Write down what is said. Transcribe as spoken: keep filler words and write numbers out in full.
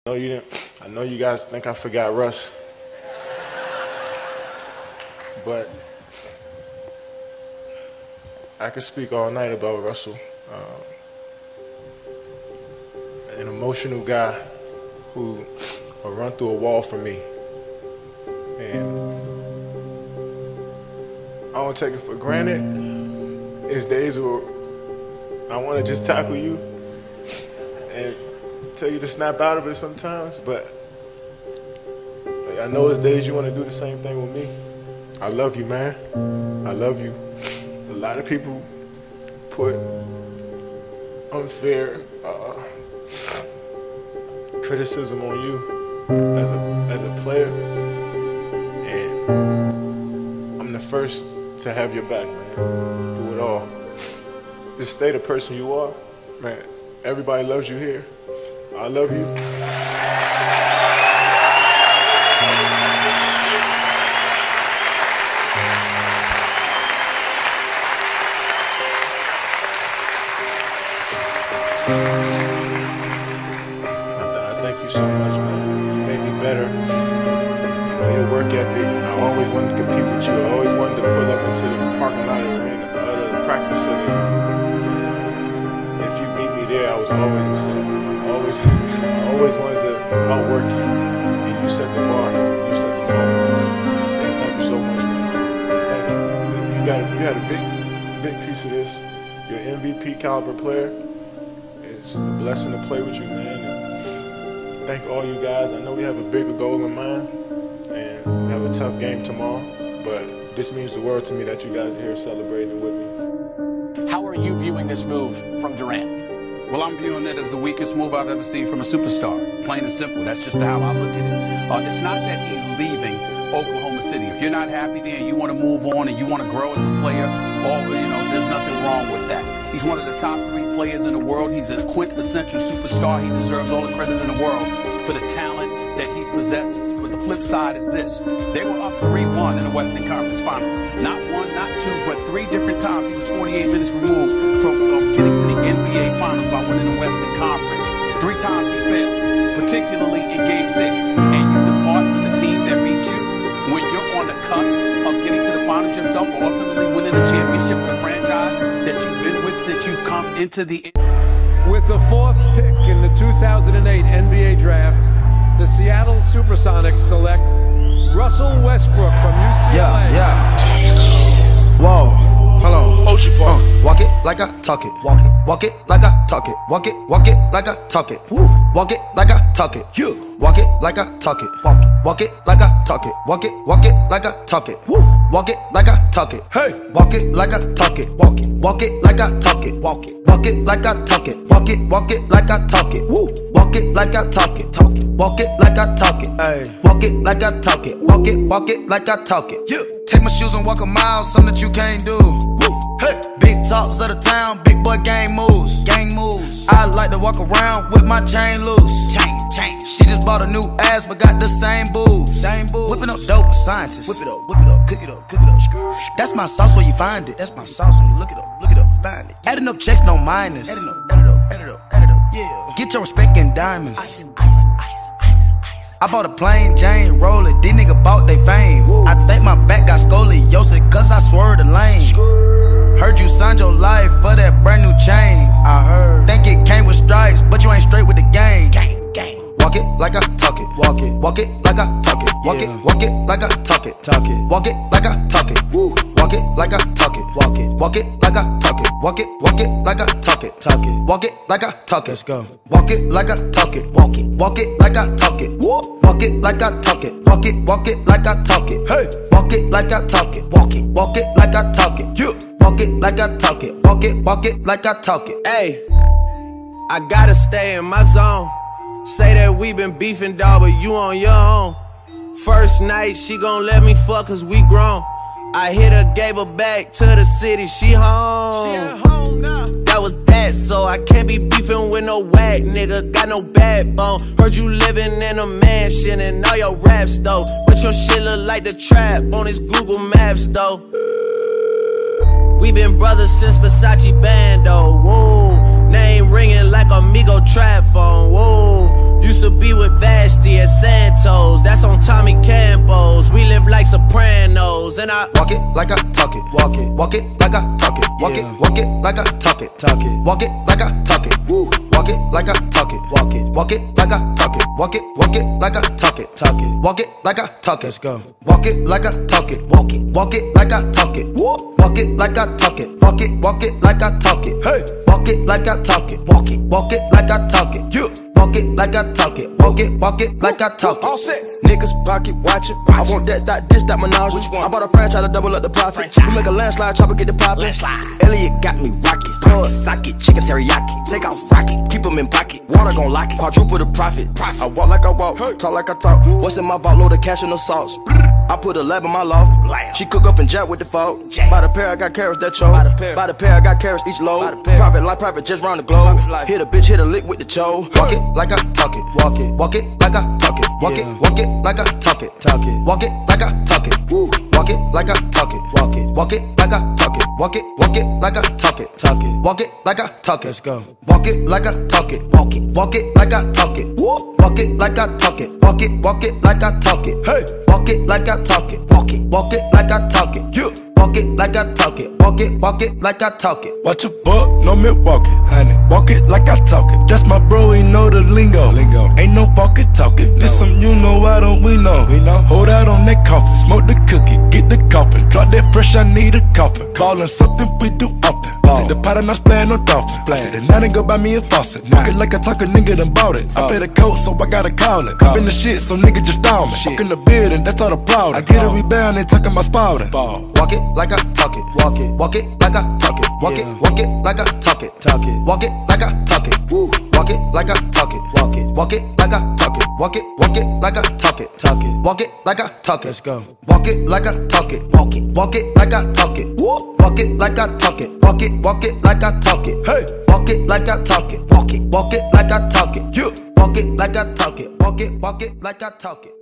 I know you didn't. I know you guys think I forgot Russ, but I could speak all night about Russell. Um, an emotional guy who will run through a wall for me, and I don't take it for granted. It's days where I want to just tackle you and tell you to snap out of it sometimes, but I know it's days you want to do the same thing with me. I love you, man. I love you. A lot of people put unfair uh, criticism on you as a as a player, and I'm the first to have your back, man. Do it all. Just stay the person you are, man. Everybody loves you here. I love you. Thank you so much, man. You made me better. You know, your work ethic. I always wanted to compete with you. I always wanted to pull up into the parking lot or in the, uh, the practice center. If you beat me there, I was always upset. I always, I always wanted to outwork you. And you set the bar. You set the tone. And thank you so much, man. Thank you. You got, you had a big, big piece of this. You're an M V P caliber player. It's a blessing to play with you, man. Thank all you guys. I know we have a bigger goal in mind, and we have a tough game tomorrow, but this means the world to me that you guys are here celebrating with me. How are you viewing this move from Durant? Well, I'm viewing it as the weakest move I've ever seen from a superstar. Plain and simple. That's just how I look at it. Uh, it's not that he's leaving Oklahoma City. If you're not happy there and you want to move on and you want to grow as a player, all, you know, there's nothing wrong with that. He's one of the top three players in the world. He's a quintessential superstar. He deserves all the credit in the world for the talent that he possesses. But the flip side is this. They were up three one in the Western Conference Finals. Not one, not two, but three different times. He was forty-eight minutes removed from, from getting to the N B A Finals by winning the Western Conference. Three times he failed, particularly in Game six. And you depart from the team that beat you when you're on the cusp of getting to the finals yourself, or ultimately winning the championship for the franchise that you've been with since you've come into the... With the fourth pick in the two thousand eight N B A Draft, the Seattle Supersonics select Russell Westbrook from U C L A. Yeah, yeah. Whoa, hold on. Uh, walk it like I talk it. Walk it. Walk it like I talk it. Walk it. Walk it like I talk it. Woo. Walk it like I talk it. You. Walk it like I talk it. Walk it. Walk it like I talk it. Walk it. Walk it like I talk it. Woo. Walk it like I talk it. Hey. Walk it like I talk it. Walk it. Walk it like I talk it. Walk it. Walk it like I talk it. Walk it. Walk it like I talk it. Woo. Walk it like I talk it. Talk it. Walk it like I talk it. Hey. Walk it like I talk it. Walk it. Walk it like I talk it. Yeah. Take my shoes and walk a mile, something that you can't do. Woo. Hey. Big talks of the town, big boy gang moves. Gang moves. I like to walk around with my chain loose. Chain, chain. She just bought a new ass, but got the same boobs. Same boobs. Whipping up dope scientists. Whip it up, whip it up, cook it up, cook it up. That's my sauce where you find it. That's my sauce when you look it up, look it up, find it. Adding up checks, no minus. Adding up, add it up, add it up, add it up, yeah. Get your respect in diamonds. Ice, ice, ice, ice, ice. I bought a plain Jane, roll it. These niggas bought they fame. Woo. I think my back got scoliosis, cause I swerved the lane. Skrr. Heard you signed your life for that brand new chain. I heard. Think it came with stripes, but you ain't straight with the game. Gang, gang. Walk it like I talk it. Walk it. Walk it like I talk it. Walk yeah. it. Walk it like I talk it. Talk it. Walk it like I talk it. Woo. Walk it like I talk it. Walk it. Walk it like I talk it. Walk it. Walk it like I talk it. Talk it. Walk it like I talk it. Let's go. Walk it like I talk it. Walk it. Walk it like I talk it. Woo. Walk it like I talk it. Walk it. Walk it like I talk it. Hey. Walk it like I talk it. Walk it. Walk it like I talk it. You. Walk it like I talk it. Walk it. Walk it like I talk it. Hey. I gotta stay in my zone. Say that we been beefing, dawg, but you on your own. First night, she gon' let me fuck cause we grown. I hit her, gave her back to the city, she home. She at home now. That was that, so I can't be beefing with no whack nigga. Got no backbone. Heard you living in a mansion and all your raps though. But your shit look like the trap on his Google Maps though. We been brothers since Versace Bando, whoa. Name ringing like Amigo trap phone, whoa. Used to be with at Santos, that's on Tommy Campos. We live like Sopranos, and I walk it like I talk it. Walk it, walk it like I talk it. Walk it, walk it like I talk it. Talk it, walk it like I talk it. Woo. Walk it like I talk it. Walk it, walk it like I talk it. Walk it, walk it like I talk it. Talk it, walk it like I talk it. Let's go. Walk it like I talk it. Walk it, walk it like I talk it. Woo. Walk it like I talk it. Walk it, walk it like I talk it. Hey, walk it like I talk it. Walk it, walk it like I talk it. You. Walk it like I talk it, walk it, walk it like I talk it. All set. Niggas pocket watching. I want that, that, this, that menage. Which one? I bought a franchise to double up the profit. We make a landslide, chopper get the poppin'. Elliot got me rocket. Plug socket, chicken teriyaki. Take off rocket, keep them in pocket. Water gon' lock it, quadruple the profit. I walk like I walk, talk like I talk. What's in my vault? Load of cash and the sauce. I put a lab in my loft. She cook up and jack with the fault. By the pair, I got carrots that chose. By the pair, I got carrots each load. Private life, private just round the globe. Hit a bitch, hit a lick with the cho. Walk it like I talk it. Walk it, walk it like I talk it. Walk it, walk it like I talk it. Talk it, walk it like I talk it. Woo. Walk it like I talk it. Walk it, walk it like I talk it. Walk it, walk it like I talk it. Talk it, walk it like I talk it. Let's go. Walk it like I talk it. Walk it, walk it like I talk it. Woo. Walk it like I talk it. Walk it, walk it like I talk it. Hey, walk it like I talk it. Walk it, walk it like I talk it. You. Walk it like I talk it. Walk it, walk it like I talk it. Watch a buck, no milk walking, honey. Walk it like I talk it. That's my bro, he know the lingo. Lingo. Ain't no walking talking. This some you know, why don't we know? We know. Hold out on that coffin, smoke the cookie, get the coffin. Drop that fresh, I need a coffin. Ballin' something we do often. Ball. Take the pot and I splash no dolphin. Take the nine and go buy me a faucet. Walk it like I talk a nigga done bought it. I pay the coat, so I gotta call it. I've been the shit, so nigga just stall me. Walk in the building, that's all the problem. I get a rebound, they talking about spouting. Walk it like I talk it. Walk it, walk it like I talk it. Walk it, walk it like I talk it. Talk it, walk it like I talk it. Woo. Walk it like I talk it. Walk it, walk it like I talk it. Walk it, walk it like I talk it. Talk it, walk it like I talk it. Let's go. Walk it like I talk it. Walk it, walk it like I talk it. Woo. Walk it like I talk it. Walk it, walk it like I talk it. Hey, walk it like I talk it. Walk it, walk it like I talk it. You. Walk it like I talk it. Walk it, walk it like I talk it.